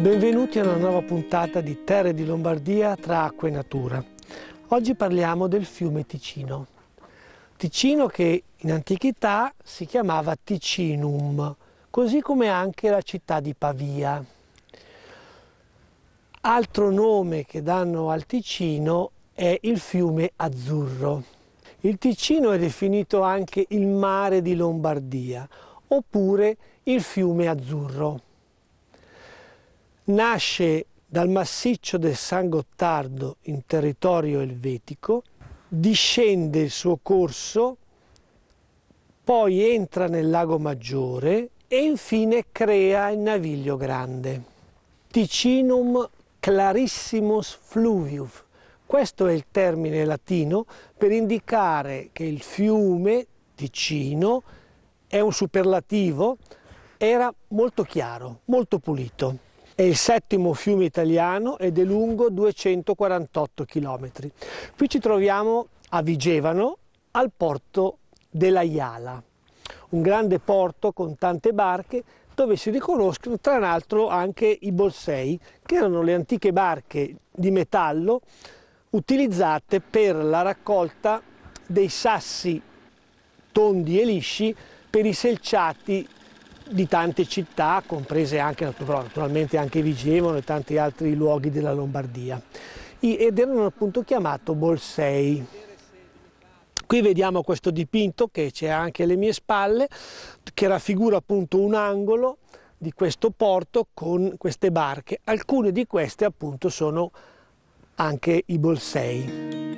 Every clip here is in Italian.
Benvenuti a una nuova puntata di Terre di Lombardia tra acqua e natura. Oggi parliamo del fiume Ticino. Ticino che in antichità si chiamava Ticinum, così come anche la città di Pavia. Altro nome che danno al Ticino è il fiume Azzurro. Il Ticino è definito anche il mare di Lombardia, oppure il fiume Azzurro. Nasce dal massiccio del San Gottardo in territorio elvetico, discende il suo corso, poi entra nel Lago Maggiore e infine crea il Naviglio Grande. Ticinum clarissimus fluvius. Questo è il termine latino per indicare che il fiume Ticino è un superlativo, era molto chiaro, molto pulito. È il settimo fiume italiano ed è lungo 248 km. Qui ci troviamo a Vigevano, al porto della Iala, un grande porto con tante barche dove si riconoscono tra l'altro anche i bolsei, che erano le antiche barche di metallo utilizzate per la raccolta dei sassi tondi e lisci per i selciati di tante città, comprese anche naturalmente anche Vigevano e tanti altri luoghi della Lombardia, ed erano appunto chiamati bolsei. Qui vediamo questo dipinto che c'è anche alle mie spalle, che raffigura appunto un angolo di questo porto con queste barche. Alcune di queste appunto sono anche i bolsei.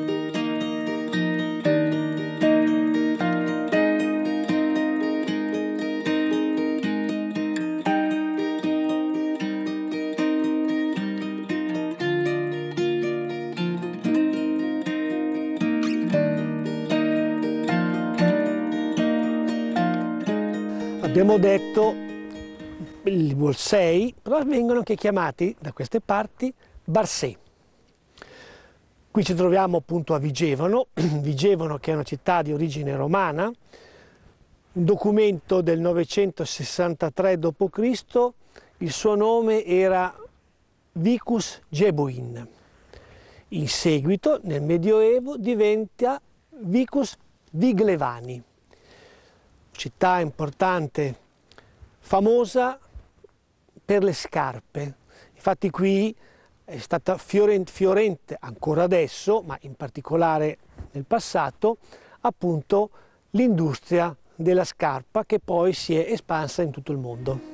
Abbiamo detto i bolsei, però vengono anche chiamati da queste parti barsè. Qui ci troviamo appunto a Vigevano, Vigevano che è una città di origine romana, un documento del 963 d.C., il suo nome era Vicus Gebuin. In seguito, nel Medioevo, diventa Vicus Viglevani. Città importante, famosa per le scarpe. Infatti qui è stata fiorente ancora adesso, ma in particolare nel passato, appunto l'industria della scarpa che poi si è espansa in tutto il mondo.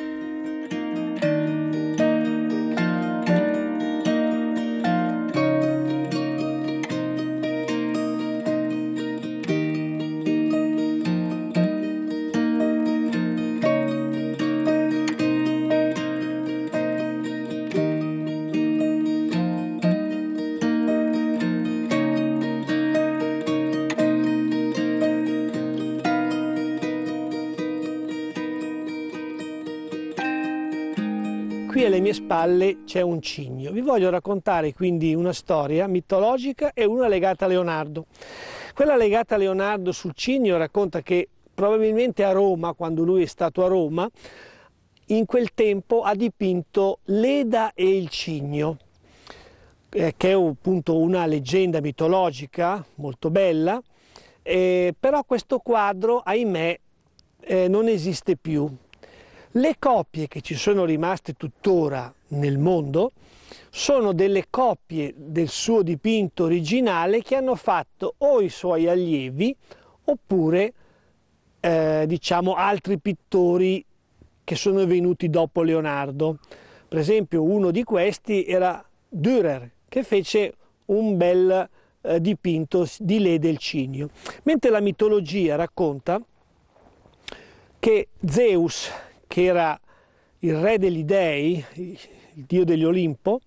Qui alle mie spalle c'è un cigno. Vi voglio raccontare quindi una storia mitologica e una legata a Leonardo. Quella legata a Leonardo sul cigno racconta che probabilmente a Roma, quando lui è stato a Roma, in quel tempo ha dipinto Leda e il cigno, che è appunto una leggenda mitologica molto bella, però questo quadro, ahimè, non esiste più. Le copie che ci sono rimaste tuttora nel mondo sono delle copie del suo dipinto originale che hanno fatto o i suoi allievi oppure diciamo altri pittori che sono venuti dopo Leonardo. Per esempio uno di questi era Dürer, che fece un bel dipinto di Leda e il cigno. Mentre la mitologia racconta che Zeus, che era il re degli dei, il dio degli Olimpo,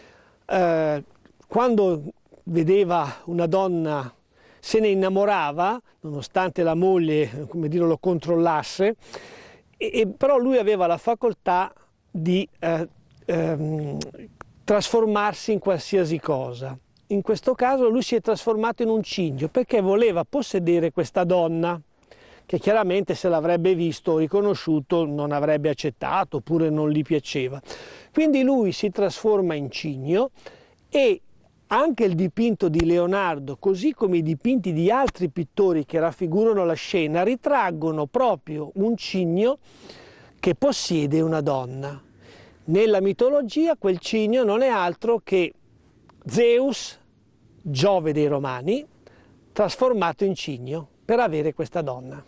quando vedeva una donna se ne innamorava, nonostante la moglie, come dire, lo controllasse, però lui aveva la facoltà di trasformarsi in qualsiasi cosa. In questo caso lui si è trasformato in un cigno perché voleva possedere questa donna, che chiaramente se l'avrebbe visto o riconosciuto non avrebbe accettato oppure non gli piaceva. Quindi lui si trasforma in cigno e anche il dipinto di Leonardo, così come i dipinti di altri pittori che raffigurano la scena, ritraggono proprio un cigno che possiede una donna. Nella mitologia quel cigno non è altro che Zeus, Giove dei Romani, trasformato in cigno per avere questa donna.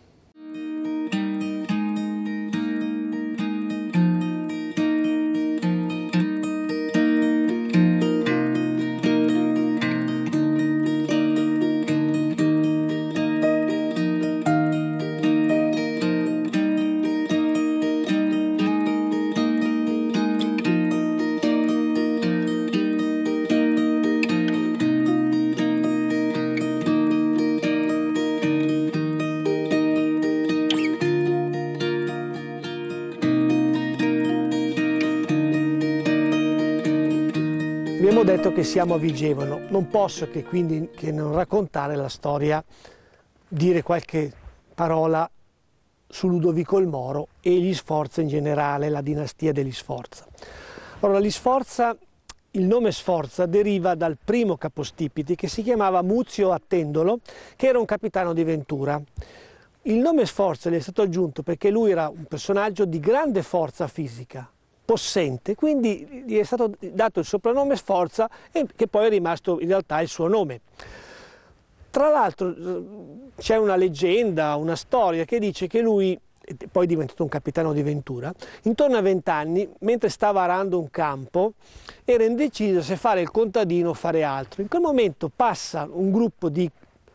Abbiamo detto che siamo a Vigevano, non posso quindi non raccontare la storia, dire qualche parola su Ludovico il Moro e gli Sforza in generale, la dinastia degli Sforza. Allora, gli Sforza, il nome Sforza deriva dal primo capostipite che si chiamava Muzio Attendolo, che era un capitano di Ventura. Il nome Sforza gli è stato aggiunto perché lui era un personaggio di grande forza fisica, possente, quindi gli è stato dato il soprannome Sforza, e che poi è rimasto in realtà il suo nome. Tra l'altro c'è una leggenda, una storia che dice che lui, poi è diventato un capitano di Ventura, intorno a 20 anni, mentre stava arando un campo, era indeciso se fare il contadino o fare altro. In quel momento passa un gruppo di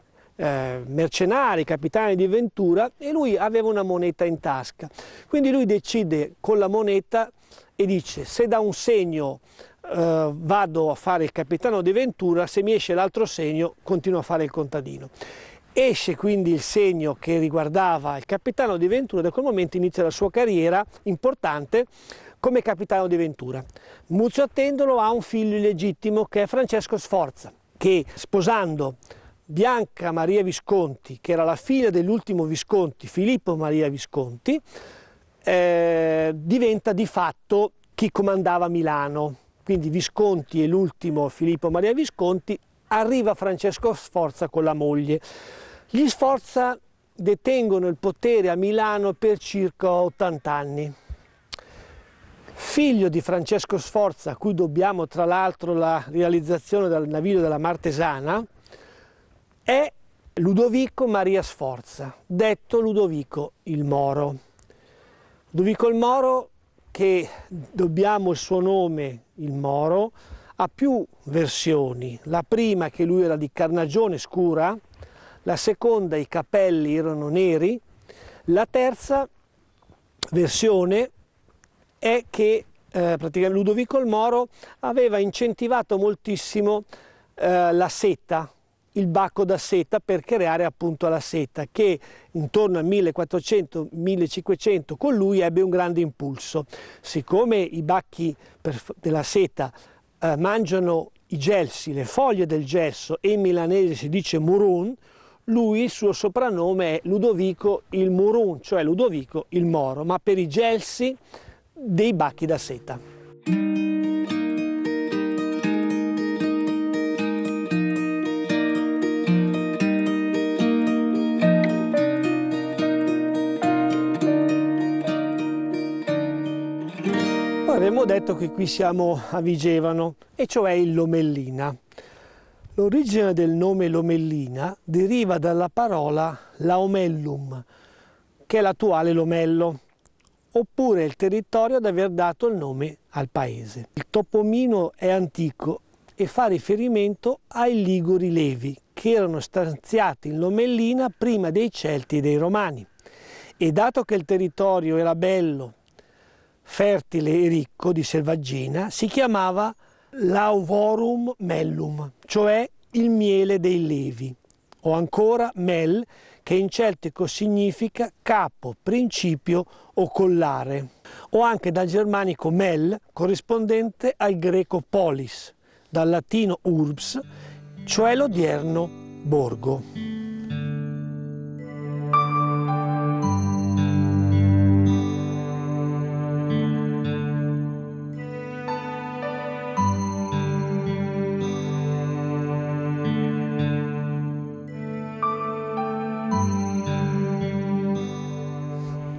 mercenari, capitani di Ventura, e lui aveva una moneta in tasca. Quindi lui decide con la moneta e dice: se da un segno vado a fare il capitano di Ventura, se mi esce l'altro segno continuo a fare il contadino. Esce quindi il segno che riguardava il capitano di Ventura, da quel momento inizia la sua carriera importante come capitano di Ventura. Muzio Attendolo ha un figlio illegittimo che è Francesco Sforza, che sposando Bianca Maria Visconti, che era la figlia dell'ultimo Visconti, Filippo Maria Visconti, diventa di fatto chi comandava Milano. Quindi Visconti e l'ultimo Filippo Maria Visconti, arriva Francesco Sforza con la moglie. Gli Sforza detengono il potere a Milano per circa 80 anni. Figlio di Francesco Sforza, a cui dobbiamo tra l'altro la realizzazione del naviglio della Martesana, è Ludovico Maria Sforza, detto Ludovico il Moro. Ludovico il Moro, che dobbiamo il suo nome, il Moro, ha più versioni. La prima che lui era di carnagione scura, la seconda i capelli erano neri, la terza versione è che praticamente Ludovico il Moro aveva incentivato moltissimo la seta, il bacco da seta, per creare appunto la seta, che intorno al 1400-1500 con lui ebbe un grande impulso. Siccome i bacchi della seta mangiano i gelsi, le foglie del gesso, e in milanese si dice murun, lui, il suo soprannome è Ludovico il Murun, cioè Ludovico il Moro, ma per i gelsi dei bacchi da seta. Abbiamo detto che qui siamo a Vigevano, e cioè in Lomellina. L'origine del nome Lomellina deriva dalla parola Laomellum, che è l'attuale Lomello, oppure il territorio ad aver dato il nome al paese. Il toponimo è antico e fa riferimento ai Liguri Levi, che erano stanziati in Lomellina prima dei Celti e dei Romani. E dato che il territorio era bello, fertile e ricco di selvaggina, si chiamava Lauvorum Mellum, cioè il miele dei Levi, o ancora Mel, che in celtico significa capo, principio o collare, o anche dal germanico mel, corrispondente al greco polis, dal latino urbs, cioè l'odierno borgo.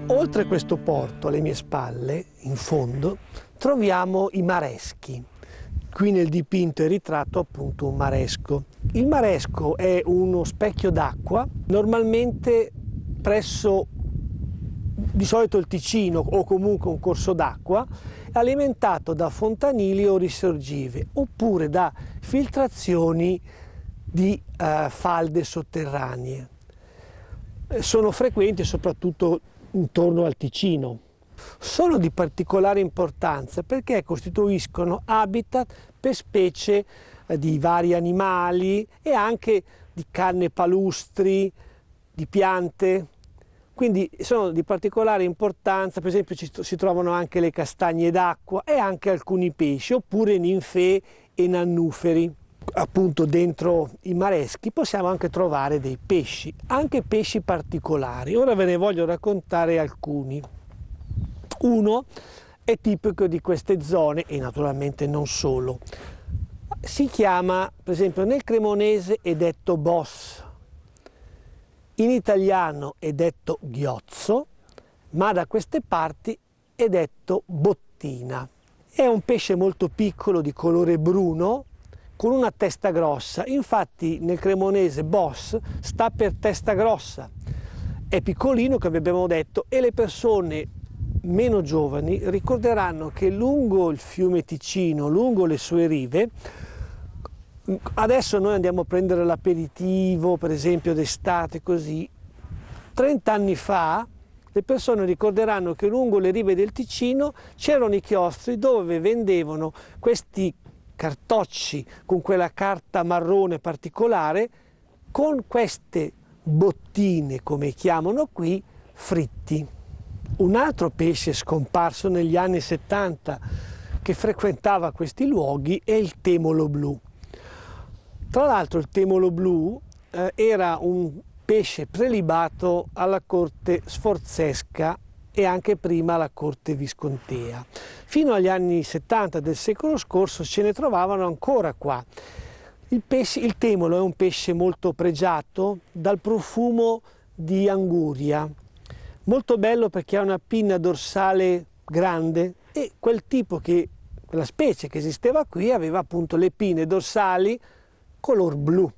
Oltre questo porto, alle mie spalle, in fondo, troviamo i mareschi. Qui nel dipinto è ritratto appunto un maresco. Il maresco è uno specchio d'acqua, normalmente presso di solito il Ticino o comunque un corso d'acqua, alimentato da fontanili o risorgive oppure da filtrazioni di falde sotterranee. Sono frequenti soprattutto intorno al Ticino. Sono di particolare importanza perché costituiscono habitat per specie di vari animali e anche di canne palustri, di piante. Quindi sono di particolare importanza, per esempio si trovano anche le castagne d'acqua e anche alcuni pesci, oppure ninfee e nannuferi. Appunto dentro i mareschi possiamo anche trovare dei pesci, anche pesci particolari. Ora ve ne voglio raccontare alcuni. Uno è tipico di queste zone e naturalmente non solo. Si chiama, per esempio nel cremonese è detto boss, in italiano è detto ghiozzo, ma da queste parti è detto bottina. È un pesce molto piccolo di colore bruno con una testa grossa, infatti nel cremonese boss sta per testa grossa. È piccolino, come abbiamo detto, e le persone meno giovani ricorderanno che lungo il fiume Ticino, lungo le sue rive, adesso noi andiamo a prendere l'aperitivo, per esempio d'estate così, 30 anni fa le persone ricorderanno che lungo le rive del Ticino c'erano i chiostri dove vendevano questi cartocci con quella carta marrone particolare, con queste bottine, come chiamano qui, fritti. Un altro pesce scomparso negli anni 70 che frequentava questi luoghi è il temolo blu. Tra l'altro il temolo blu era un pesce prelibato alla corte sforzesca e anche prima alla corte viscontea. Fino agli anni 70 del secolo scorso ce ne trovavano ancora qua. Il temolo è un pesce molto pregiato dal profumo di anguria, molto bello perché ha una pinna dorsale grande e quella specie che esisteva qui aveva appunto le pinne dorsali color blu.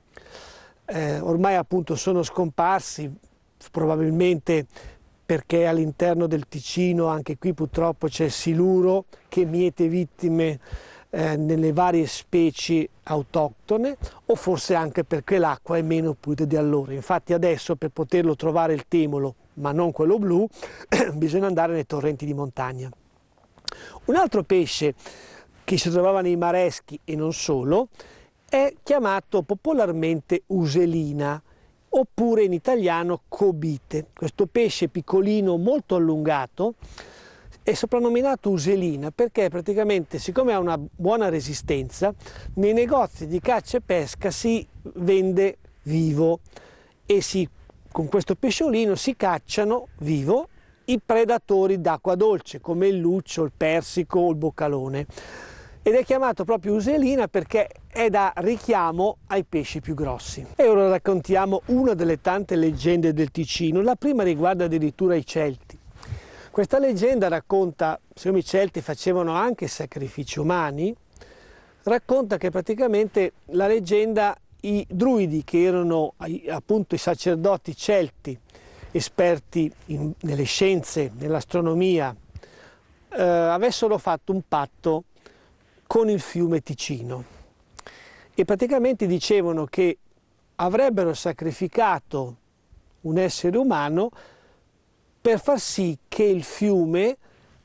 Ormai appunto sono scomparsi, probabilmente perché all'interno del Ticino anche qui purtroppo c'è il siluro che miete vittime nelle varie specie autoctone, o forse anche perché l'acqua è meno pulita di allora. Infatti adesso per poterlo trovare il temolo, ma non quello blu, bisogna andare nei torrenti di montagna. Un altro pesce che si trovava nei mareschi e non solo è chiamato popolarmente uselina, oppure in italiano cobite. Questo pesce piccolino molto allungato è soprannominato uselina perché praticamente, siccome ha una buona resistenza, nei negozi di caccia e pesca si vende vivo e con questo pesciolino si cacciano vivo i predatori d'acqua dolce come il luccio, il persico o il boccalone. Ed è chiamato proprio uselina perché è da richiamo ai pesci più grossi. E ora raccontiamo una delle tante leggende del Ticino. La prima riguarda addirittura i Celti. Questa leggenda racconta, siccome i Celti facevano anche sacrifici umani, racconta che praticamente la leggenda, i druidi, che erano appunto i sacerdoti celti, esperti nelle scienze, nell'astronomia, avessero fatto un patto con il fiume Ticino e praticamente dicevano che avrebbero sacrificato un essere umano per far sì che il fiume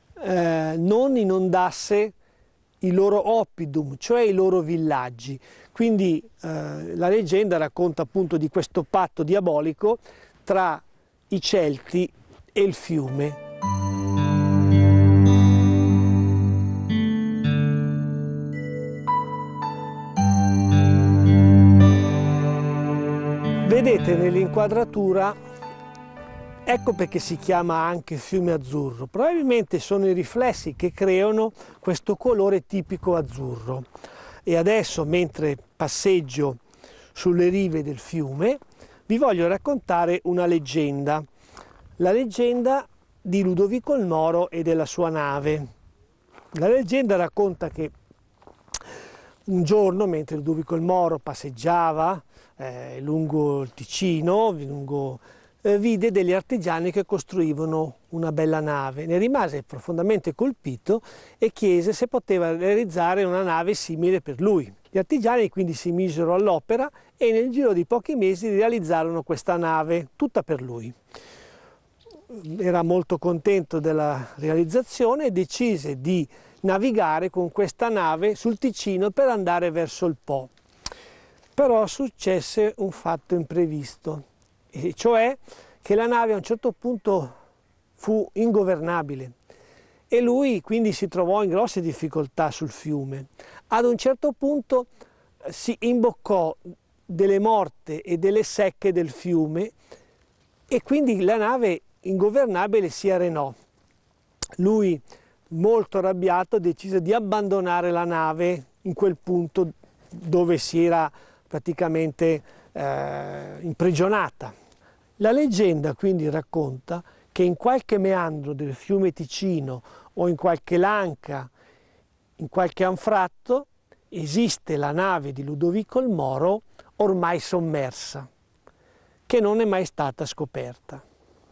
non inondasse i loro oppidum, cioè i loro villaggi. Quindi la leggenda racconta appunto di questo patto diabolico tra i Celti e il fiume. Vedete nell'inquadratura, ecco perché si chiama anche fiume azzurro. Probabilmente sono i riflessi che creano questo colore tipico azzurro. E adesso, mentre passeggio sulle rive del fiume, vi voglio raccontare una leggenda. La leggenda di Ludovico il Moro e della sua nave. La leggenda racconta che un giorno, mentre Ludovico il Moro passeggiava lungo il Ticino, vide degli artigiani che costruivano una bella nave. Ne rimase profondamente colpito e chiese se poteva realizzare una nave simile per lui. Gli artigiani quindi si misero all'opera e nel giro di pochi mesi realizzarono questa nave, tutta per lui. Era molto contento della realizzazione e decise di navigare con questa nave sul Ticino per andare verso il Po. Però successe un fatto imprevisto, e cioè che la nave a un certo punto fu ingovernabile e lui quindi si trovò in grosse difficoltà sul fiume. Ad un certo punto si imboccò delle morte e delle secche del fiume e quindi la nave ingovernabile si arenò. Lui, molto arrabbiato, decise di abbandonare la nave in quel punto dove si era praticamente imprigionata. La leggenda quindi racconta che in qualche meandro del fiume Ticino o in qualche lanca, in qualche anfratto, esiste la nave di Ludovico il Moro ormai sommersa, che non è mai stata scoperta.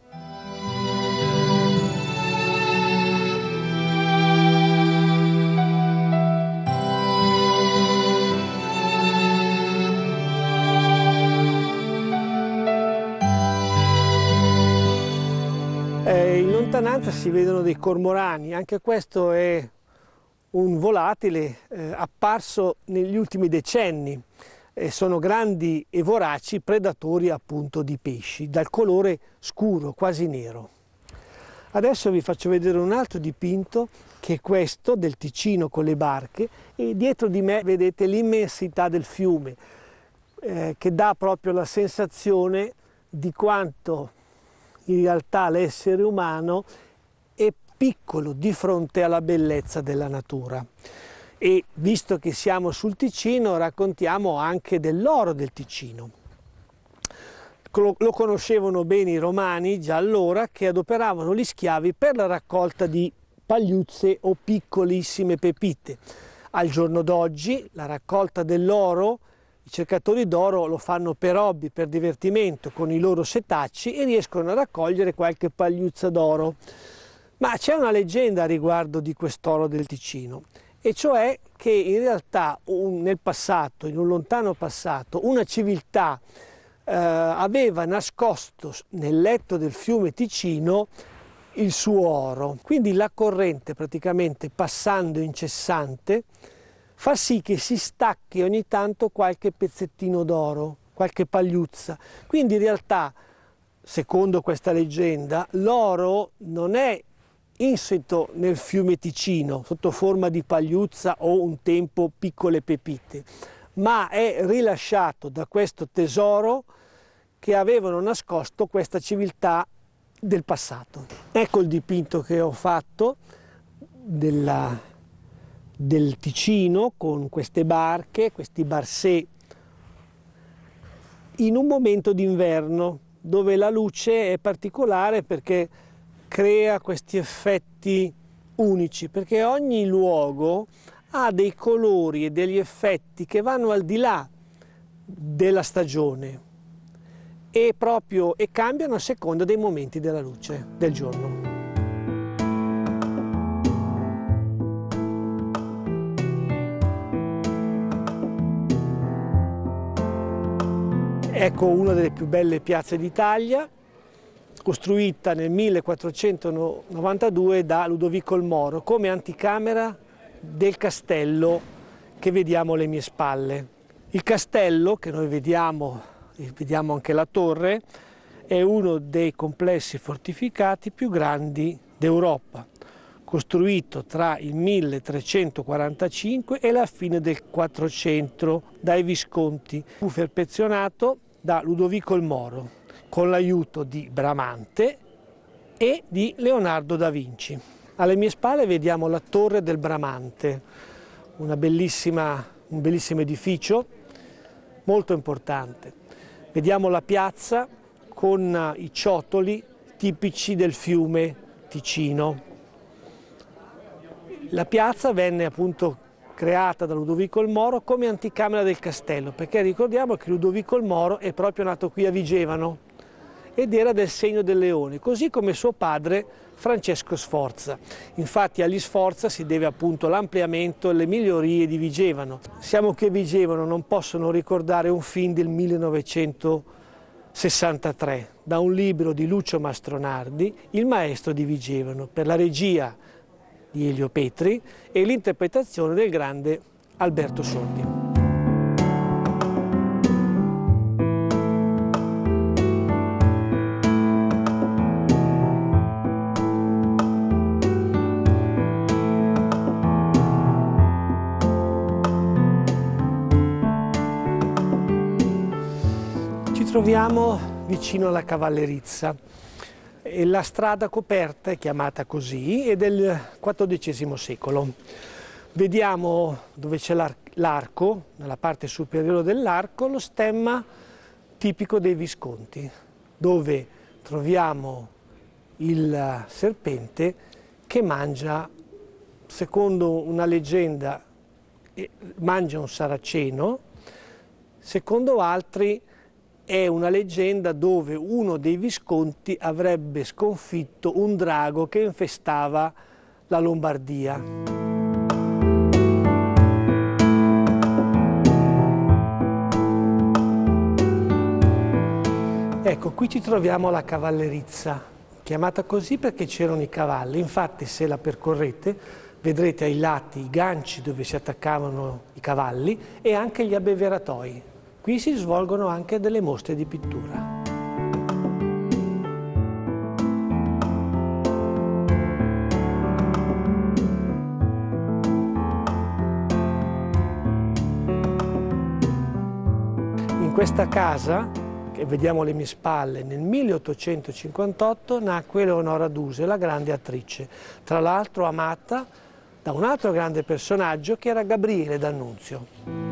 In lontananza si vedono dei cormorani, anche questo è un volatile apparso negli ultimi decenni. Sono grandi e voraci predatori appunto di pesci, dal colore scuro, quasi nero. Adesso vi faccio vedere un altro dipinto, che è questo, del Ticino con le barche, e dietro di me vedete l'immensità del fiume, che dà proprio la sensazione di quanto in realtà l'essere umano è piccolo di fronte alla bellezza della natura. E visto che siamo sul Ticino, raccontiamo anche dell'oro del Ticino. Lo conoscevano bene i romani già allora, che adoperavano gli schiavi per la raccolta di pagliuzze o piccolissime pepite. Al giorno d'oggi la raccolta dell'oro, i cercatori d'oro lo fanno per hobby, per divertimento, con i loro setacci, e riescono a raccogliere qualche pagliuzza d'oro. Ma c'è una leggenda a riguardo di quest'oro del Ticino, e cioè che in realtà nel passato, in un lontano passato, una civiltà aveva nascosto nel letto del fiume Ticino il suo oro. Quindi la corrente, praticamente passando incessante, fa sì che si stacchi ogni tanto qualche pezzettino d'oro, qualche pagliuzza. Quindi in realtà, secondo questa leggenda, l'oro non è insito nel fiume Ticino sotto forma di pagliuzza o un tempo piccole pepite, ma è rilasciato da questo tesoro che avevano nascosto questa civiltà del passato. Ecco il dipinto che ho fatto del Ticino con queste barche, questi barsè, in un momento d'inverno dove la luce è particolare perché crea questi effetti unici, perché ogni luogo ha dei colori e degli effetti che vanno al di là della stagione e cambiano a seconda dei momenti della luce del giorno. Ecco una delle più belle piazze d'Italia, costruita nel 1492 da Ludovico il Moro come anticamera del castello che vediamo alle mie spalle. Il castello, che noi vediamo anche la torre, è uno dei complessi fortificati più grandi d'Europa, costruito tra il 1345 e la fine del 400 dai Visconti. Fu perfezionato da Ludovico il Moro con l'aiuto di Bramante e di Leonardo da Vinci. Alle mie spalle vediamo la Torre del Bramante, un bellissimo edificio molto importante. Vediamo la piazza con i ciottoli tipici del fiume Ticino. La piazza venne appunto creata da Ludovico il Moro come anticamera del castello, perché ricordiamo che Ludovico il Moro è proprio nato qui a Vigevano ed era del segno del leone, così come suo padre Francesco Sforza. Infatti agli Sforza si deve appunto l'ampliamento e le migliorie di Vigevano. Siamo qui a Vigevano, non posso non ricordare un film del 1963, da un libro di Lucio Mastronardi, Il maestro di Vigevano, per la regia di Elio Petri e l'interpretazione del grande Alberto Sordi. Ci troviamo vicino alla Cavallerizza. E la strada coperta è chiamata così, è del XIV secolo. Vediamo dove c'è l'arco, nella parte superiore dell'arco, lo stemma tipico dei Visconti, dove troviamo il serpente che mangia, secondo una leggenda, mangia un saraceno, secondo altri è una leggenda dove uno dei Visconti avrebbe sconfitto un drago che infestava la Lombardia. Ecco, qui ci troviamo alla Cavallerizza, chiamata così perché c'erano i cavalli. Infatti, se la percorrete, vedrete ai lati i ganci dove si attaccavano i cavalli e anche gli abbeveratoi. Qui si svolgono anche delle mostre di pittura. In questa casa, che vediamo alle mie spalle, nel 1858 nacque Eleonora Duse, la grande attrice, tra l'altro amata da un altro grande personaggio che era Gabriele D'Annunzio.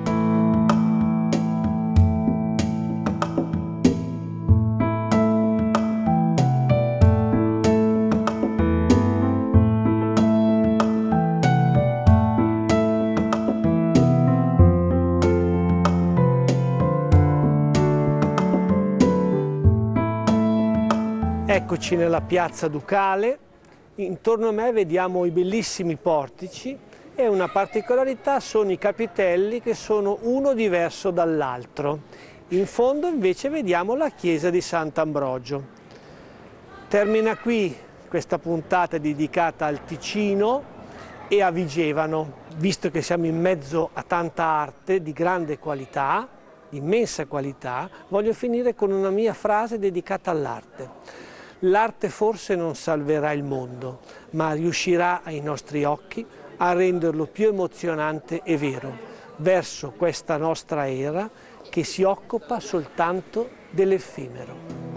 Eccoci nella piazza Ducale, intorno a me vediamo i bellissimi portici e una particolarità sono i capitelli che sono uno diverso dall'altro. In fondo invece vediamo la chiesa di Sant'Ambrogio. Termina qui questa puntata dedicata al Ticino e a Vigevano. Visto che siamo in mezzo a tanta arte di grande qualità, di immensa qualità, voglio finire con una mia frase dedicata all'arte. L'arte forse non salverà il mondo, ma riuscirà ai nostri occhi a renderlo più emozionante e vero, verso questa nostra era che si occupa soltanto dell'effimero.